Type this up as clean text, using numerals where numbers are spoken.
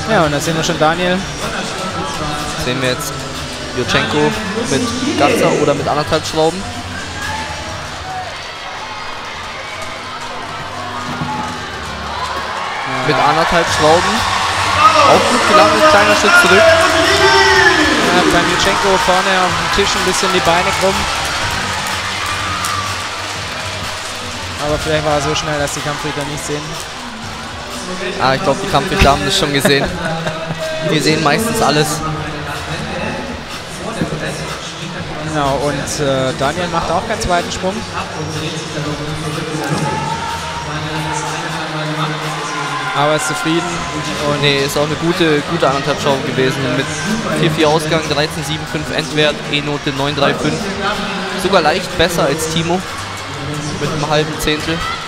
Ja, und da sehen wir schon Daniel. Sehen wir jetzt Jurchenko mit ganzer oder mit 1,5 Schrauben. Ja. Mit 1,5 Schrauben. Auch gut gelandet, kleiner Schritt zurück. Ja, beim Jurchenko vorne auf dem Tisch ein bisschen die Beine krumm. Aber vielleicht war er so schnell, dass die Kampfrichter nicht sehen. Ah, ich glaube, die Kampfrichter haben das schon gesehen. Wir sehen meistens alles. Genau, und Daniel macht auch keinen zweiten Sprung. Aber ist zufrieden. Und nee, ist auch eine gute 1,5 Schrauben gewesen. Mit 4-4 Ausgang, 13,75 Endwert, E-Note 9,35. Sogar leicht besser als Timo. Mit einem halben Zehntel.